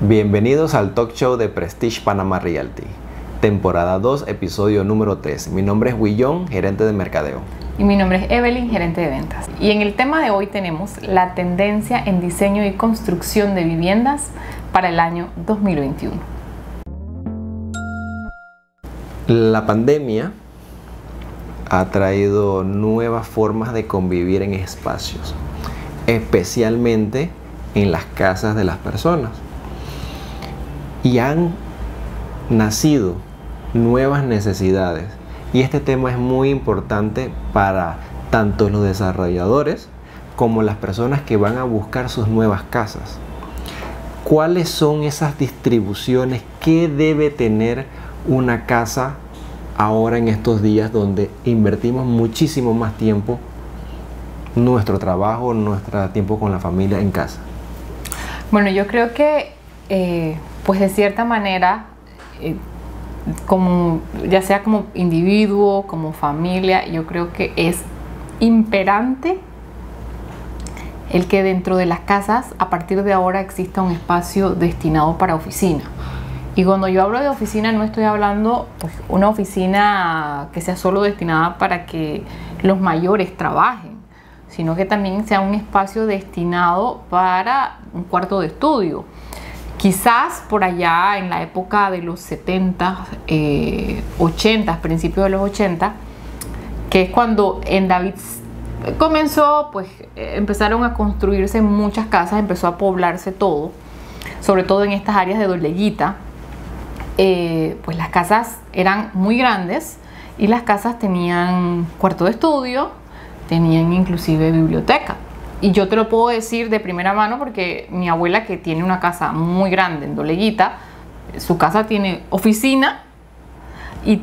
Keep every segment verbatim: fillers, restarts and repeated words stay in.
Bienvenidos al talk show de Prestige Panama Realty, temporada dos, episodio número tres. Mi nombre es Willón, gerente de mercadeo. Y mi nombre es Evelyn, gerente de ventas. Y en el tema de hoy tenemos la tendencia en diseño y construcción de viviendas para el año dos mil veintiuno. La pandemia ha traído nuevas formas de convivir en espacios, especialmente en las casas de las personas. Y han nacido nuevas necesidades. Y este tema es muy importante para tanto los desarrolladores como las personas que van a buscar sus nuevas casas. ¿Cuáles son esas distribuciones? ¿Qué debe tener una casa ahora en estos días donde invertimos muchísimo más tiempo, nuestro trabajo, nuestro tiempo con la familia en casa? Bueno, yo creo que eh, pues de cierta manera, eh, como, ya sea como individuo, como familia, yo creo que es imperante el que dentro de las casas a partir de ahora exista un espacio destinado para oficina. Y cuando yo hablo de oficina no estoy hablando pues una oficina que sea solo destinada para que los mayores trabajen, sino que también sea un espacio destinado para un cuarto de estudio. Quizás por allá en la época de los setenta, eh, ochenta, principios de los ochenta, que es cuando en David comenzó, pues empezaron a construirse muchas casas, empezó a poblarse todo, sobre todo en estas áreas de Doleguita. Eh, pues las casas eran muy grandes y las casas tenían cuarto de estudio, tenían inclusive biblioteca. Y yo te lo puedo decir de primera mano porque mi abuela, que tiene una casa muy grande en Doleguita, su casa tiene oficina y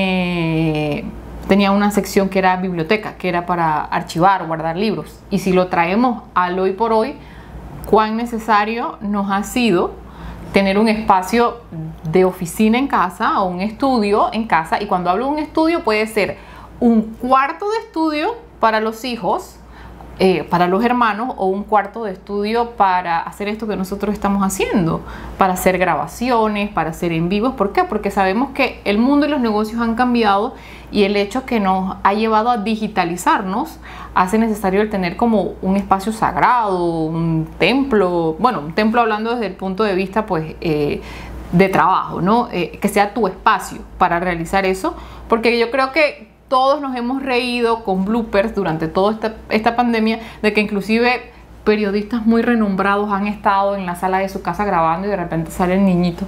tiene, tenía una sección que era biblioteca, que era para archivar, guardar libros. Y si lo traemos al hoy por hoy, cuán necesario nos ha sido tener un espacio de oficina en casa o un estudio en casa. Y cuando hablo de un estudio puede ser un cuarto de estudio para los hijos, Eh, para los hermanos, o un cuarto de estudio para hacer esto que nosotros estamos haciendo, para hacer grabaciones, para hacer en vivos. ¿Por qué? Porque sabemos que el mundo y los negocios han cambiado y el hecho que nos ha llevado a digitalizarnos hace necesario el tener como un espacio sagrado, un templo, bueno, un templo hablando desde el punto de vista pues eh, de trabajo, ¿no? Eh, que sea tu espacio para realizar eso, porque yo creo que todos nos hemos reído con bloopers durante toda esta, esta pandemia, de que inclusive periodistas muy renombrados han estado en la sala de su casa grabando y de repente sale el niñito,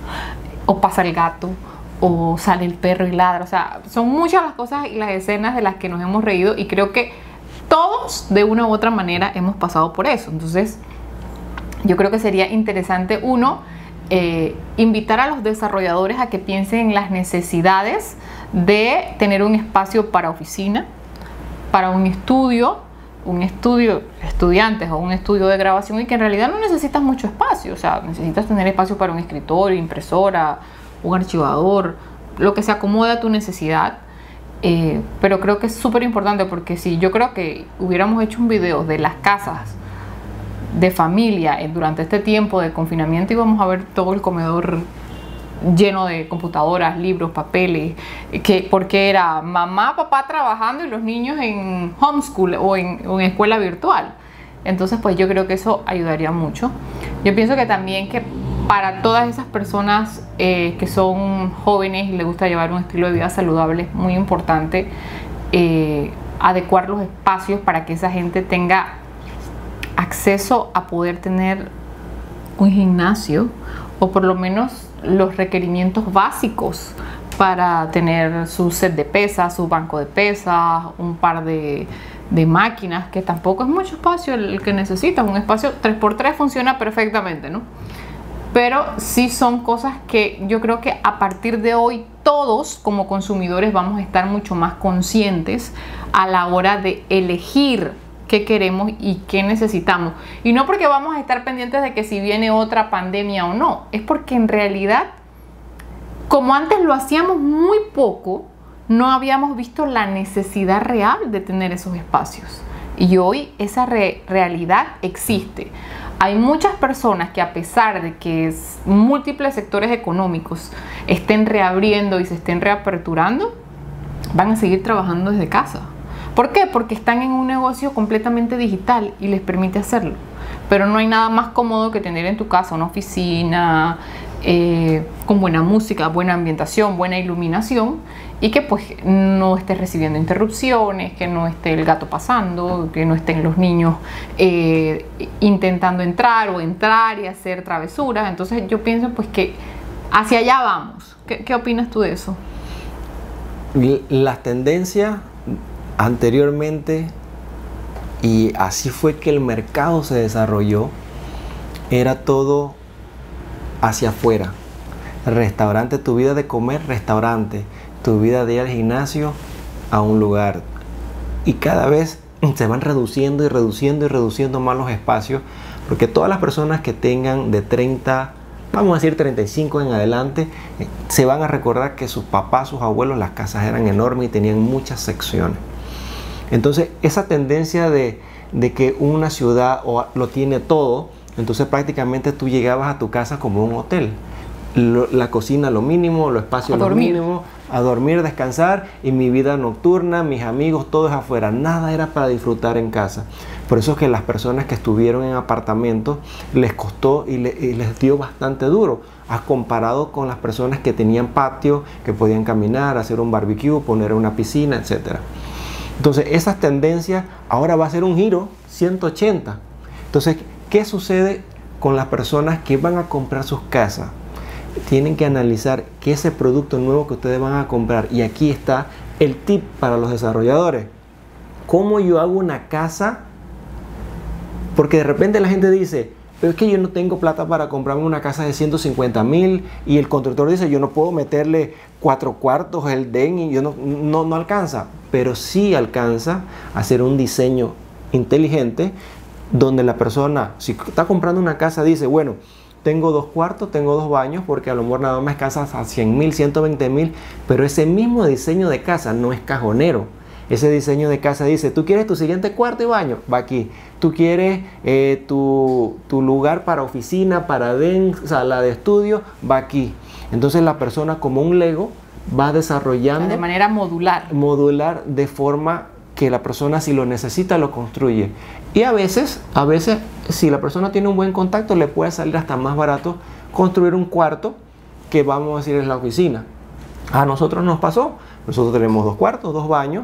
o pasa el gato, o sale el perro y ladra. O sea, son muchas las cosas y las escenas de las que nos hemos reído, y creo que todos de una u otra manera hemos pasado por eso. Entonces, yo creo que sería interesante, uno, eh, invitar a los desarrolladores a que piensen en las necesidades de tener un espacio para oficina, para un estudio, un estudio estudiantes o un estudio de grabación, y que en realidad no necesitas mucho espacio. O sea, necesitas tener espacio para un escritorio, impresora, un archivador, lo que se acomode a tu necesidad. Eh, pero creo que es súper importante, porque si yo creo que hubiéramos hecho un video de las casas de familia eh, durante este tiempo de confinamiento, íbamos a ver todo el comedor lleno de computadoras, libros, papeles, que, porque era mamá, papá trabajando y los niños en homeschool o en, o en escuela virtual. Entonces pues yo creo que eso ayudaría mucho. Yo pienso que también que para todas esas personas eh, que son jóvenes y les gusta llevar un estilo de vida saludable, es muy importante eh, adecuar los espacios para que esa gente tenga acceso a poder tener un gimnasio, o por lo menos los requerimientos básicos para tener su set de pesas, su banco de pesas, un par de, de máquinas, que tampoco es mucho espacio el que necesitas. Un espacio tres por tres funciona perfectamente, ¿no? Pero sí son cosas que yo creo que a partir de hoy todos como consumidores vamos a estar mucho más conscientes a la hora de elegir qué queremos y qué necesitamos. Y no porque vamos a estar pendientes de que si viene otra pandemia o no, es porque en realidad, como antes lo hacíamos muy poco, no habíamos visto la necesidad real de tener esos espacios. Y hoy esa re realidad existe. hay muchas personas que, a pesar de que múltiples sectores económicos estén reabriendo y se estén reaperturando, van a seguir trabajando desde casa. ¿Por qué? Porque están en un negocio completamente digital y les permite hacerlo. Pero no hay nada más cómodo que tener en tu casa una oficina eh, con buena música, buena ambientación, buena iluminación, y que pues no estés recibiendo interrupciones, que no esté el gato pasando, que no estén los niños eh, intentando entrar o entrar y hacer travesuras. Entonces yo pienso pues que hacia allá vamos. ¿Qué, qué opinas tú de eso? Las tendencias anteriormente, y así fue que el mercado se desarrolló, era todo hacia afuera. Restaurante, tu vida de comer, restaurante. Tu vida de ir al gimnasio, a un lugar. Y cada vez se van reduciendo y reduciendo y reduciendo más los espacios, porque todas las personas que tengan de treinta, vamos a decir treinta y cinco en adelante, eh, se van a recordar que sus papás, sus abuelos, las casas eran enormes y tenían muchas secciones. Entonces esa tendencia de, de que una ciudad o, lo tiene todo, entonces prácticamente tú llegabas a tu casa como un hotel. Lo, la cocina lo mínimo, los espacios lo mínimo, a dormir, descansar, y mi vida nocturna, mis amigos, todo es afuera. Nada era para disfrutar en casa. Por eso es que las personas que estuvieron en apartamentos les costó y, le, y les dio bastante duro, a comparado con las personas que tenían patio, que podían caminar, hacer un barbecue, poner una piscina, etcétera. Entonces esas tendencias ahora va a ser un giro ciento ochenta. Entonces, ¿qué sucede con las personas que van a comprar sus casas? Tienen que analizar que ese producto nuevo que ustedes van a comprar, y aquí está el tip para los desarrolladores: ¿cómo yo hago una casa? Porque de repente la gente dice, pero es que yo no tengo plata para comprarme una casa de ciento cincuenta mil, y el constructor dice, yo no puedo meterle cuatro cuartos, el D E N, y yo no, no, no alcanza. Pero sí alcanza a hacer un diseño inteligente, donde la persona, si está comprando una casa, dice, bueno, tengo dos cuartos, tengo dos baños, porque a lo mejor nada más casas a cien mil, ciento veinte mil, pero ese mismo diseño de casa no es cajonero. Ese diseño de casa dice, tú quieres tu siguiente cuarto y baño, va aquí. Tú quieres eh, tu, tu lugar para oficina, para D E N, sala de estudio, va aquí. Entonces la persona, como un Lego, va desarrollando de manera modular. Modular, de forma que la persona, si lo necesita, lo construye. Y a veces, a veces, si la persona tiene un buen contacto, le puede salir hasta más barato construir un cuarto que, vamos a decir, es la oficina. A nosotros nos pasó. Nosotros tenemos dos cuartos, dos baños,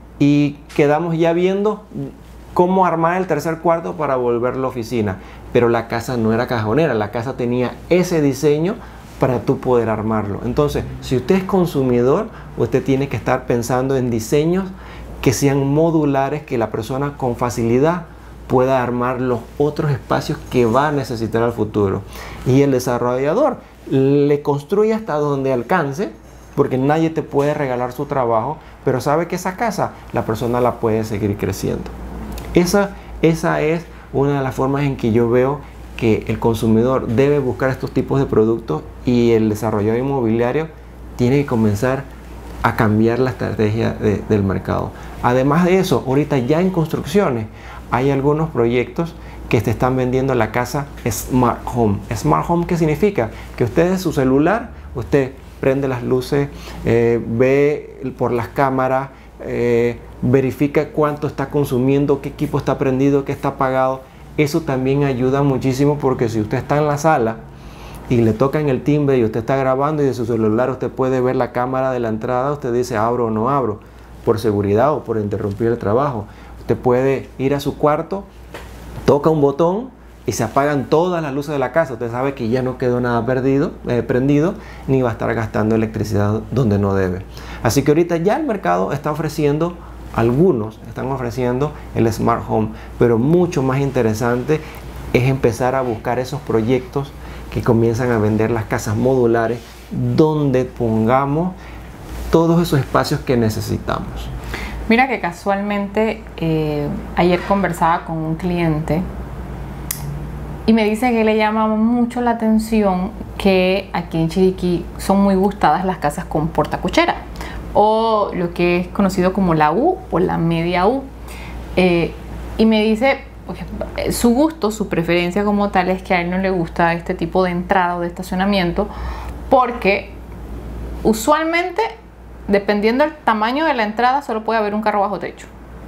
y quedamos ya viendo cómo armar el tercer cuarto para volver la oficina. Pero la casa no era cajonera, la casa tenía ese diseño para tú poder armarlo. Entonces, si usted es consumidor, usted tiene que estar pensando en diseños que sean modulares, que la persona con facilidad pueda armar los otros espacios que va a necesitar al futuro. Y el desarrollador le construye hasta donde alcance, porque nadie te puede regalar su trabajo, pero sabe que esa casa la persona la puede seguir creciendo. Esa, esa es una de las formas en que yo veo que el consumidor debe buscar estos tipos de productos, y el desarrollador inmobiliario tiene que comenzar a cambiar la estrategia de, del mercado. Además de eso, ahorita ya en construcciones hay algunos proyectos que te están vendiendo la casa Smart Home. Smart Home, ¿qué significa? Que usted de su celular, usted prende las luces, eh, ve por las cámaras, eh, verifica cuánto está consumiendo, qué equipo está prendido, qué está apagado. Eso también ayuda muchísimo, porque si usted está en la sala y le tocan el timbre y usted está grabando, y de su celular usted puede ver la cámara de la entrada, usted dice abro o no abro, por seguridad o por interrumpir el trabajo. Usted puede ir a su cuarto, toca un botón y se apagan todas las luces de la casa. Usted sabe que ya no quedó nada perdido, eh, prendido, ni va a estar gastando electricidad donde no debe. Así que ahorita ya el mercado está ofreciendo, algunos están ofreciendo el Smart Home, pero mucho más interesante es empezar a buscar esos proyectos que comienzan a vender las casas modulares, donde pongamos todos esos espacios que necesitamos. Mira que casualmente eh, ayer conversaba con un cliente y me dice que le llama mucho la atención que aquí en Chiriquí son muy gustadas las casas con portacochera, o lo que es conocido como la U o la media U. Eh, y me dice porque su gusto, su preferencia como tal es que a él no le gusta este tipo de entrada o de estacionamiento, porque usualmente, dependiendo del tamaño de la entrada, solo puede haber un carro bajo techo.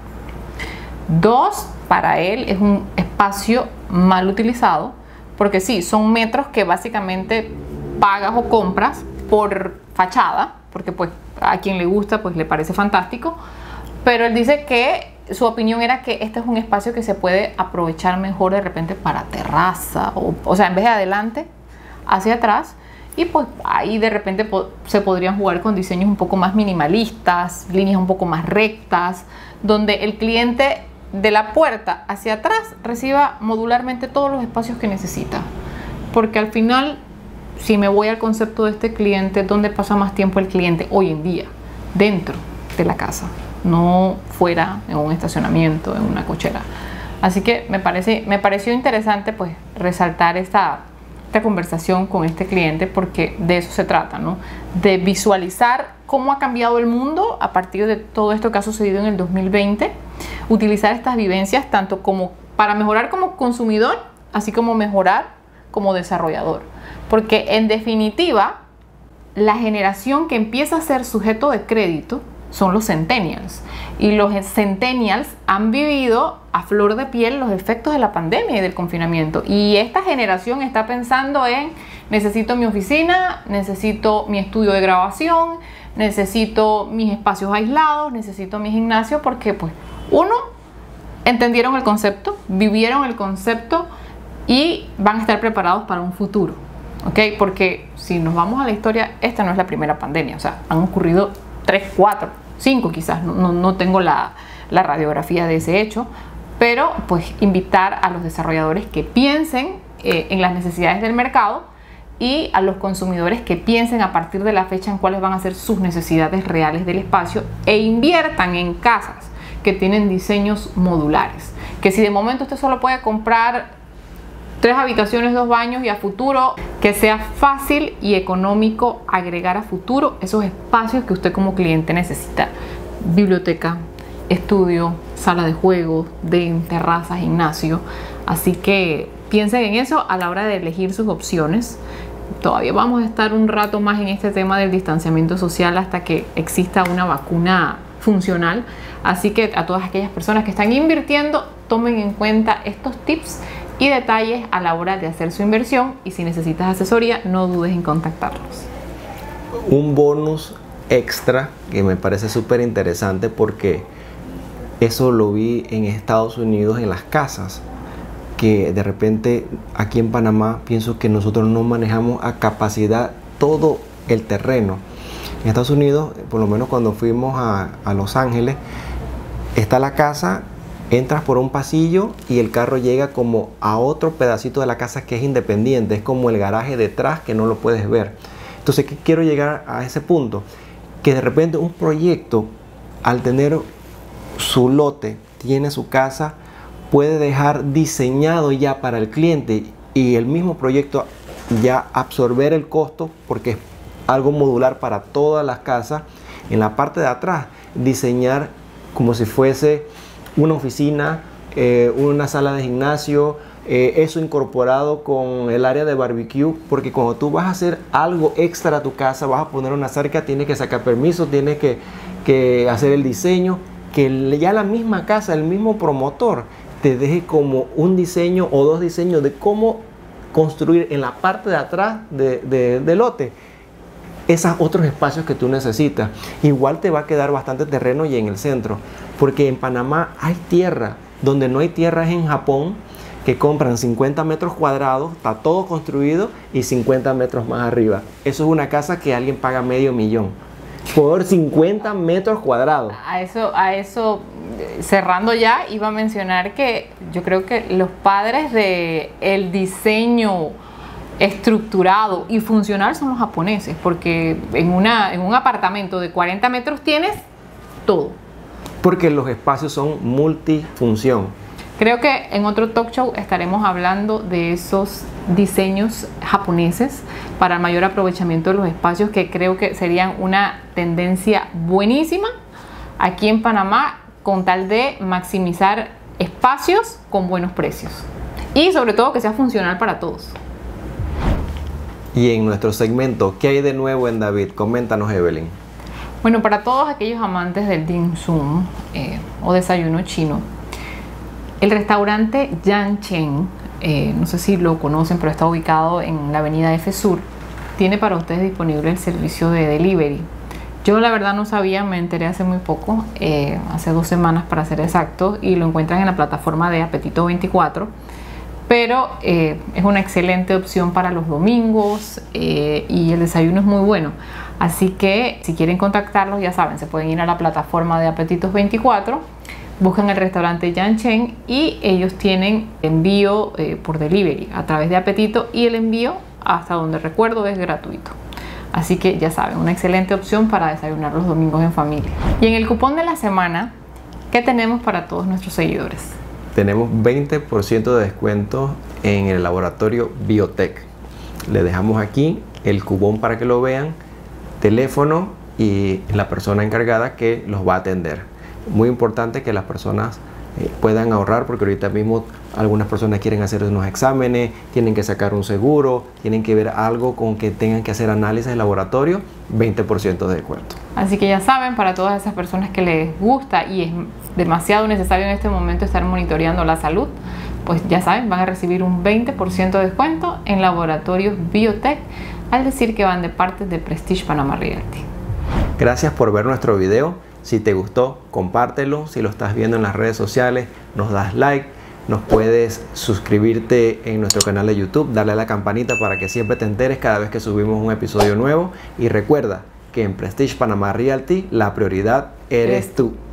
Dos, para él es un espacio mal utilizado, porque sí, son metros que básicamente pagas o compras por fachada, porque pues a quien le gusta pues le parece fantástico, pero él dice que su opinión era que este es un espacio que se puede aprovechar mejor de repente para terraza, o, o sea, en vez de adelante, hacia atrás, y pues ahí de repente po se podrían jugar con diseños un poco más minimalistas, líneas un poco más rectas, donde el cliente de la puerta hacia atrás reciba modularmente todos los espacios que necesita, porque al final, si me voy al concepto de este cliente, ¿dónde pasa más tiempo el cliente hoy en día? Dentro de la casa, no fuera en un estacionamiento, en una cochera. Así que me parece, me pareció interesante pues resaltar esta, esta conversación con este cliente, porque de eso se trata, ¿no? De visualizar cómo ha cambiado el mundo a partir de todo esto que ha sucedido en el dos mil veinte, utilizar estas vivencias tanto como para mejorar como consumidor, así como mejorar como desarrollador. Porque en definitiva, la generación que empieza a ser sujeto de crédito son los centennials. Y los centennials han vivido a flor de piel los efectos de la pandemia y del confinamiento. Y esta generación está pensando en: necesito mi oficina, necesito mi estudio de grabación, necesito mis espacios aislados, necesito mi gimnasio, porque pues uno, entendieron el concepto, vivieron el concepto y van a estar preparados para un futuro. ¿Ok? Porque si nos vamos a la historia, esta no es la primera pandemia. O sea, han ocurrido tres, cuatro, cinco quizás. No, no, no tengo la, la radiografía de ese hecho. Pero pues invitar a los desarrolladores que piensen eh, en las necesidades del mercado, y a los consumidores que piensen a partir de la fecha en cuáles van a ser sus necesidades reales del espacio, e inviertan en casas que tienen diseños modulares. Que si de momento usted solo puede comprar tres habitaciones, dos baños, y a futuro que sea fácil y económico agregar a futuro esos espacios que usted como cliente necesita: biblioteca, estudio, sala de juegos, de terraza, gimnasio. Así que piensen en eso a la hora de elegir sus opciones. Todavía vamos a estar un rato más en este tema del distanciamiento social hasta que exista una vacuna funcional. Así que a todas aquellas personas que están invirtiendo, tomen en cuenta estos tips y detalles a la hora de hacer su inversión, y si necesitas asesoría, no dudes en contactarlos. Un bonus extra que me parece súper interesante, porque eso lo vi en Estados Unidos en las casas, que de repente aquí en Panamá pienso que nosotros no manejamos a capacidad todo el terreno. En Estados Unidos, por lo menos cuando fuimos a, a Los Ángeles, está la casa, entras por un pasillo y el carro llega como a otro pedacito de la casa que es independiente, es como el garaje detrás que no lo puedes ver. Entonces, ¿qué quiero llegar a ese punto? Que de repente un proyecto, al tener su lote, tiene su casa, puede dejar diseñado ya para el cliente, y el mismo proyecto ya absorber el costo, porque es algo modular para todas las casas. En la parte de atrás, diseñar como si fuese una oficina, eh, una sala de gimnasio, eh, eso incorporado con el área de barbecue, porque cuando tú vas a hacer algo extra a tu casa, vas a poner una cerca, tienes que sacar permiso, tienes que, que hacer el diseño, que ya la misma casa, el mismo promotor te deje como un diseño o dos diseños de cómo construir en la parte de atrás de, de, de lote esos otros espacios que tú necesitas. Igual te va a quedar bastante terreno y en el centro, porque en Panamá hay tierra. Donde no hay tierra es en Japón, que compran cincuenta metros cuadrados, está todo construido, y cincuenta metros más arriba. Eso es una casa que alguien paga medio millón por cincuenta metros cuadrados. A eso, a eso, cerrando ya, iba a mencionar que yo creo que los padres de el diseño estructurado y funcional son los japoneses, porque en, una, en un apartamento de cuarenta metros tienes todo. Porque los espacios son multifunción. Creo que en otro talk show estaremos hablando de esos diseños japoneses para el mayor aprovechamiento de los espacios, que creo que serían una tendencia buenísima aquí en Panamá, con tal de maximizar espacios con buenos precios y sobre todo que sea funcional para todos. Y en nuestro segmento, ¿qué hay de nuevo en David? Coméntanos, Evelyn. Bueno, para todos aquellos amantes del dim sum eh, o desayuno chino, el restaurante Yanchen, eh, no sé si lo conocen, pero está ubicado en la avenida F Sur, tiene para ustedes disponible el servicio de delivery. Yo la verdad no sabía, me enteré hace muy poco, eh, hace dos semanas para ser exacto, y lo encuentran en la plataforma de Apetito veinticuatro. Pero eh, es una excelente opción para los domingos eh, y el desayuno es muy bueno. Así que si quieren contactarlos, ya saben, se pueden ir a la plataforma de Apetitos veinticuatro, buscan el restaurante Yanchen y ellos tienen envío eh, por delivery a través de Apetito, y el envío, hasta donde recuerdo, es gratuito. Así que ya saben, una excelente opción para desayunar los domingos en familia. Y en el cupón de la semana, ¿qué tenemos para todos nuestros seguidores? Tenemos veinte por ciento de descuento en el laboratorio Biotech. Le dejamos aquí el cupón para que lo vean, teléfono y la persona encargada que los va a atender. Muy importante que las personas eh, puedan ahorrar, porque ahorita mismo algunas personas quieren hacer unos exámenes, tienen que sacar un seguro, tienen que ver algo con que tengan que hacer análisis de laboratorio. Veinte por ciento de descuento. Así que ya saben, para todas esas personas que les gusta y es demasiado necesario en este momento estar monitoreando la salud, pues ya saben, van a recibir un veinte por ciento de descuento en Laboratorios Biotech al decir que van de parte de Prestige Panama Realty. Gracias por ver nuestro video. Si te gustó, compártelo. Si lo estás viendo en las redes sociales, nos das like. Nos puedes suscribirte en nuestro canal de YouTube, darle a la campanita para que siempre te enteres cada vez que subimos un episodio nuevo. Y recuerda que en Prestige Panama Realty la prioridad eres tú.